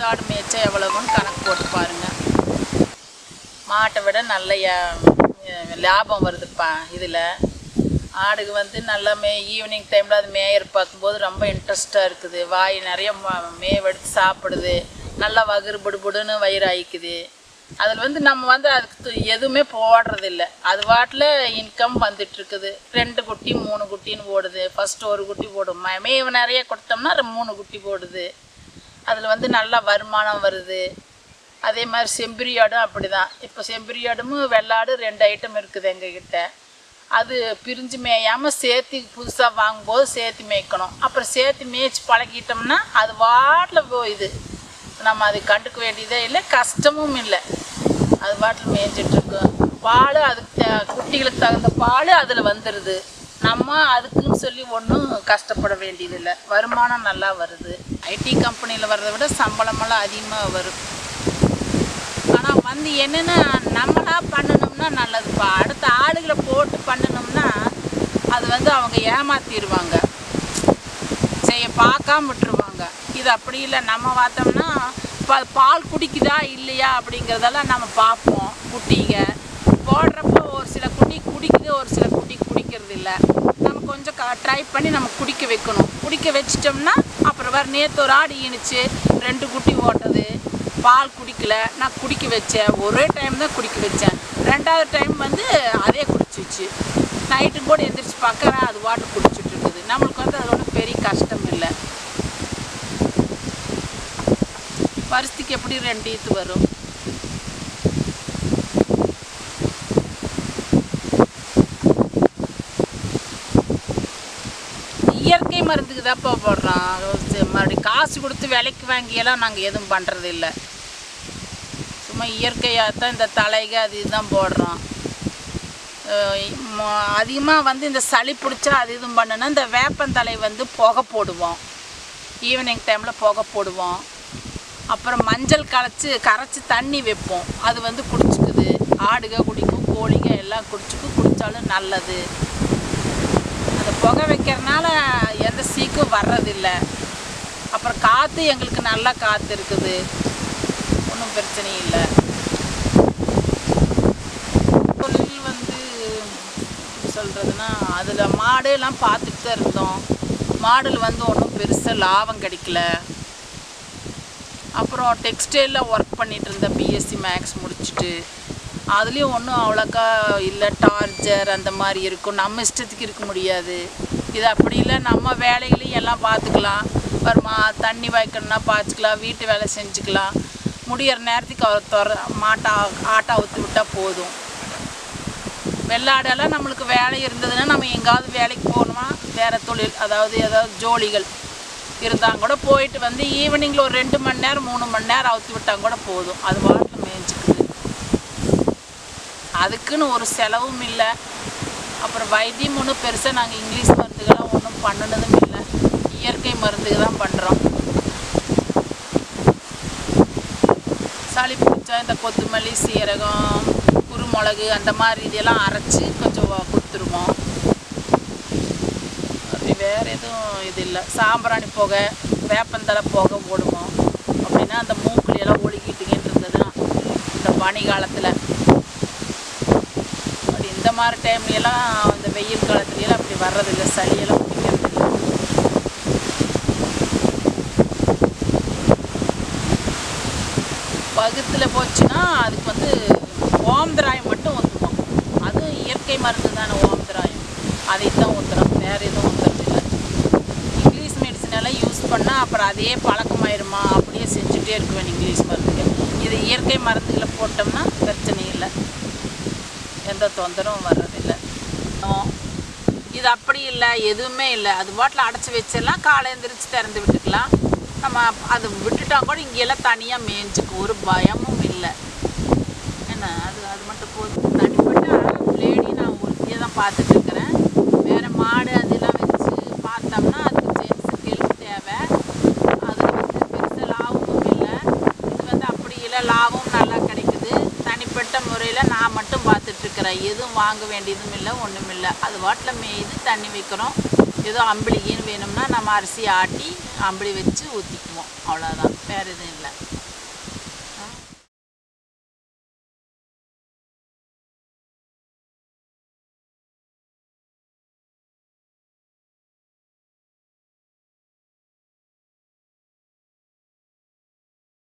ஆடு மேய்ச்சா எவ்வளவுன்னு கணக்கு போட்டு பாருங்கள். மாட்டை விட நல்ல லாபம் வருதுப்பா இதில். ஆடுக்கு வந்து நல்லா ஈவினிங் டைமில் அது மேயர் பார்க்கும்போது ரொம்ப இன்ட்ரெஸ்ட்டாக இருக்குது. வாய் நிறைய மேவெடுத்து சாப்பிடுது. நல்லா வயிறு புடுன்னு வயிறு ஆயிக்குது. அதில் வந்து நம்ம வந்து அதுக்கு எதுவுமே போடுறதில்ல. அது வாட்டில் இன்கம் வந்துட்டுருக்குது. 2 குட்டி 3 குட்டின்னு போடுது. ஃபஸ்ட்டு ஒரு குட்டி போடும். மேவு நிறைய கொடுத்தோம்னா 3 குட்டி போடுது. அதில் வந்து நல்லா வருமானம் வருது. அதே மாதிரி செம்பரி ஆடும் அப்படி தான். இப்போ செம்பரி ஆடும் வெள்ளாடு 2 ஐட்டம் இருக்குது எங்ககிட்ட. அது பிரிஞ்சு மேயாமல் சேர்த்து புதுசாக வாங்கும்போது சேர்த்து மேய்க்கணும். அப்புறம் சேர்த்து மேய்ச்சி பழகிட்டோம்னா அது வாட்டில் போயிது. நம்ம அது கண்டுக்க வேண்டியதே இல்லை, கஷ்டமும் இல்லை. அது வாட்டில் மேய்ஞ்சிட்ருக்கும். பால் அதுக்கு குட்டிகளுக்கு தகுந்த பால் அதில் வந்துடுது. நம்ம அதுக்குன்னு சொல்லி ஒன்றும் கஷ்டப்பட வேண்டியதில்லை. வருமானம் நல்லா வருது. ஐடி கம்பெனியில் வர்றதை விட சம்பளமெல்லாம் அதிகமாக வரும். ஆனால் வந்து என்னென்னா நம்மளாக பண்ணணும்னா நல்லதுப்பா. அடுத்த ஆளுகளை போட்டு பண்ணணும்னா அது வந்து அவங்க ஏமாற்றிடுவாங்க, செய்ய பார்க்காம விட்டுருவாங்க. இது அப்படி இல்லை. நம்ம பார்த்தோம்னா இப்போ பால் குடிக்குதா இல்லையா அப்படிங்கிறதெல்லாம் நம்ம பார்ப்போம். குட்டிங்க போடுறப்போ ஒரு சில குட்டி குடிக்குது, ஒரு சில குட்டி குடிக்கிறது இல்லை. நம்ம கொஞ்சம் ட்ரை பண்ணி நம்ம குடிக்க வைக்கணும். குடிக்க வச்சிட்டோம்னா அப்புறம் வேறு நேற்று ஒரு ஆடு ஈனுச்சு, 2 குட்டி ஓட்டது, பால் குடிக்கலை. நான் குடிக்க வச்சேன். ஒரே டைம் தான் குடிக்க வச்சேன். 2வது டைம் வந்து அதே குடிச்சிச்சு. நைட்டு கூட எந்திரிச்சு பார்க்குறேன் அது வாட்டு குடிச்சிட்டு இருக்குது. நம்மளுக்கு வந்து அது ஒன்றும் பெரிய கஷ்டம் இல்லை. வருஷத்துக்கு எப்படி 2 ஈத்து வரும். இயற்கை மருந்துக்கு தான்ப்பா போடுறோம். மறுபடியும் காசு கொடுத்து விலைக்கு வாங்கியெல்லாம் நாங்கள் எதுவும் பண்ணுறது இல்லை. சும்மா இயற்கையாக தான் இந்த தலைக அது இதுதான் போடுறோம். அதிகமாக வந்து இந்த சளி பிடிச்சா அது இதுவும் பண்ணுன்னா இந்த வேப்பந்தலை வந்து புகை போடுவோம். ஈவினிங் டைமில் புகை போடுவோம். அப்புறம் மஞ்சள் கரைச்சி தண்ணி வைப்போம். அது வந்து குடிச்சிக்குது. ஆடுக குடிக்கும், கோழிங்க எல்லாம் குடித்தாலும் நல்லது. அந்த புகை வைக்கிறதுனால எந்த சீக்கும் வர்றதில்லை. அப்புறம் காற்று எங்களுக்கு நல்லா காற்று இருக்குது. ஒன்றும் பிரச்சனை இல்லை. தொழில் வந்து சொல்கிறதுனா அதில் மாடுலாம் பார்த்துட்டு தான் இருந்தோம். மாடில் வந்து ஒன்றும் பெருசாக லாபம் கிடைக்கல. அப்புறம் டெக்ஸ்டைலில் ஒர்க் பண்ணிகிட்டு இருந்தேன். பிஎஸ்சி மேக்ஸ் முடிச்சுட்டு அதுலேயும் ஒன்றும் அவ்வளோக்கா இல்லை. டார்ச்சர் அந்த மாதிரி இருக்கும். நம்ம இஷ்டத்துக்கு இருக்க முடியாது. இது அப்படி இல்லை. நம்ம வேலைகளையும் எல்லாம் பார்த்துக்கலாம். வருமா தண்ணி வைக்கணும்னா பாய்ச்சிக்கலாம், வீட்டு வேலை செஞ்சுக்கலாம். முடிகிற நேரத்துக்கு ஆட்டை அவுத்து விட்டால் போதும். வெள்ளாடெல்லாம் நம்மளுக்கு வேலை இருந்ததுன்னா நம்ம எங்காவது வேலைக்கு போகணுமா, வேறு தொழில் ஏதாவது ஜோலிகள் இருந்தால் கூட போயிட்டு வந்து ஈவினிங்கில் ஒரு 2 மணி நேரம் 3 மணி நேரம் அவுத்து விட்டால் கூட போதும். அது வாட்டில் மேய்ஞ்சிக்குது. அதுக்குன்னு ஒரு செலவும் இல்லை. அப்புறம் வைத்தியம் ஒன்றும் பெருசாக நாங்கள் இங்கிலீஷ் மருந்துகள்லாம் ஒன்றும் பண்ணினதும் இல்லை. இயற்கை மருந்துக்கு தான் பண்ணுறோம். சளி பிடிச்சா இந்த கொத்தமல்லி, சீரகம், குருமிளகு அந்த மாதிரி இதெல்லாம் அரைச்சி கொஞ்சம் கொடுத்துருவோம். அப்படி வேறு எதுவும் இது இல்லை. சாம்பிராணி புகை, வேப்பந்தலை புகை போடுவோம். அப்படின்னா அந்த மூக்குலையெல்லாம் ஒழுகிட்டுக்கிட்டு இருந்ததுன்னா இந்த பனி காலத்தில் அப்படி இந்த மாதிரி டைம்லையெல்லாம் இந்த வெயில் காலத்துலையெல்லாம் அப்படி வர்றதில்லை. சளியெல்லாம் பிடிக்கிறது இல்லை. வகுத்தில் போச்சுன்னா அதுக்கு வந்து ஓமந்திராயம் மட்டும் ஊற்றுவோம். அதுவும் இயற்கை மருந்து தானே ஓமந்திராயம். அதை தான் ஊற்றுறோம். வேறு எதுவும் ஊற்றுறதில்லை. இங்கிலீஷ் மெடிசன் எல்லாம் யூஸ் பண்ணால் அப்புறம் அதே பழக்கமாயிருமா, அப்படியே செஞ்சுட்டே இருக்குவேன் இங்கிலீஷ் மருந்துகள். இது இயற்கை மருந்துகளை போட்டோம்னா பிரச்சனை இல்லை, எந்த தொந்தரவும் வர்றதில்லை. இது அப்படி இல்லை, எதுவுமே இல்லை. அது பாட்டில் அடைச்சி வச்சிடலாம். காலை எழுந்திரிச்சு திறந்து விட்டுக்கலாம். நம்ம அது விட்டுட்டா கூட இங்கெல்லாம் தனியாக மேய்ஞ்சிக்கும். ஒரு பயமும் இல்லை. என்ன அது மட்டும் போதும். தனிப்பட்ட லேடி நான் ஒருத்தியே தான் பார்த்துட்ருக்குறேன். வேறு மாடு அதெல்லாம் வச்சு பார்த்தோம்னா அதுக்கு ஜென்ஸுக்கு ஹெல்ப் தேவை. அதில் வந்து பெருசாக லாபமும் இல்லை. இது வந்து அப்படி இல்லை, லாபம் நல்லா கிடைக்குது. தனிப்பட்ட முறையில் நான் மட்டும் பார்த்துட்ருக்குறேன். எதுவும் வாங்க வேண்டியதும் இல்லை, ஒன்றும் இல்லை. அது வாட்டில் மேய்து தண்ணி வைக்கிறோம். ஏதோ அம்பிளிகின்னு வேணும்னா நம்ம அரிசி ஆட்டி அப்படி வச்சு ஊற்றிக்குவோம். அவ்வளோதான், வேறு எதுவும் இல்லை.